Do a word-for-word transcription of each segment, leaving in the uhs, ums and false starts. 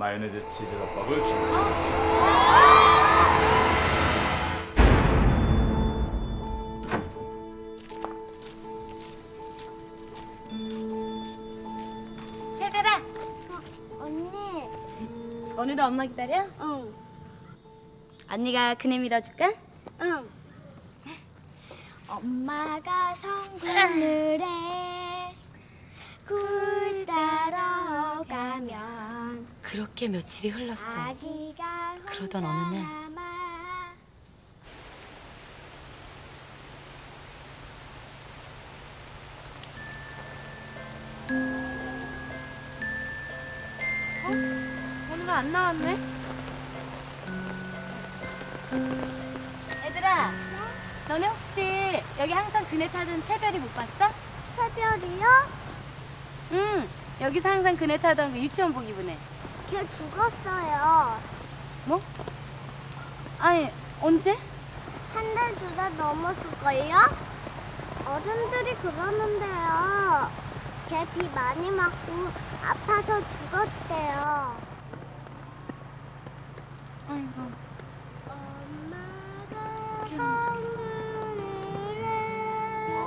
마요네즈 치즈덮밥을 주문해주세요. 세별아. 어, 언니. 오늘도 엄마 기다려? 응. 언니가 그네 밀어줄까? 응. 엄마가 성군을 해 굴 따러 가면 그렇게 며칠이 흘렀어. 아기가 그러던 어느 날 남아. 어? 오늘은 안 나왔네? 얘들아, 너네 혹시 여기 항상 그네 타던 새별이 못 봤어? 새별이요? 응, 여기서 항상 그네 타던 그 유치원복 입은 애. 걔 죽었어요. 뭐? 아니, 언제? 한 달, 두 달 넘었을걸요? 어른들이 그러는데요. 걔 비 많이 맞고 아파서 죽었대요. 아이고. 엄마가 성군을 해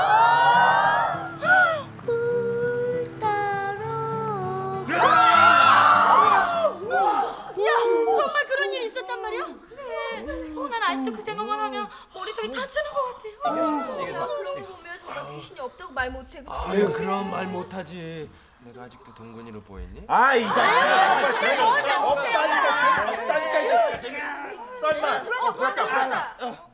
굴 따러 야, 정말 그런 일이 있었단 말이야? 그래. 어, 난 아직도 그 생각만 하면 머리통이 다 쓰는 것 같아. 그럼 처음에 정말 귀신이 없다고 말 못해, 그치? 아유 그럼 말 못하지. 내가 아직도 동근이로 보이니? 아, 이 자식 재미가 없다니까 없다니까 이거 재미. 썰마. 들어갈까, 들어갈까.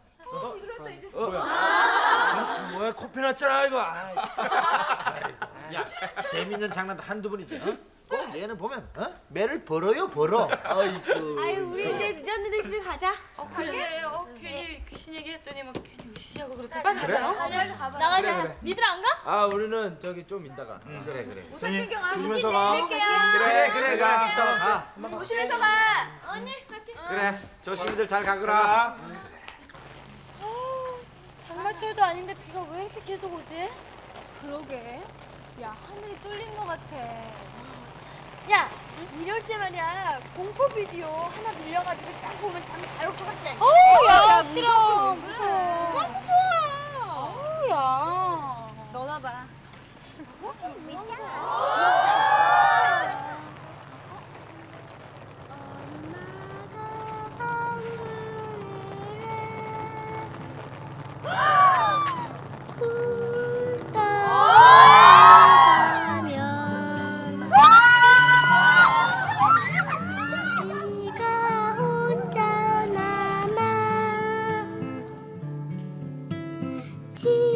아, 뭐야 코피 났잖아 이거. 아이. 야, 재밌는 장난도 한두 번이지. 어? 꼭 얘는 보면 어? 매를 벌어요 벌어. 아이고. 아유, 우리 이제 늦었는데 집에 가자. 어, 그래. 어, 괜히 귀신 얘기했더니 막 괜히 으시시하고 그렇다. 빨리 가자. 어? 나가자. 그래, 그래. 니들 안 가? 아 우리는 저기 좀 이따가. 응, 그래 그래. 우산 챙겨가. 조심해서 가. 그래 그래 가. 이따가 가. 조심해서 가. 언니, 갈게. 그래. 조심히들 잘 가거라. 장마철도 아닌데 비가 왜 이렇게 계속 오지? 그러게. 야, 하늘이 뚫린 것 같아. 야, 이럴 때 말이야 공포 비디오 하나 빌려가지고 딱 보면 잠 잘 올 것 같지 않냐? 어우, 야, 야, 싫어. 무서워. 무서워. 무서워. 어우, 야. 너나 봐. 지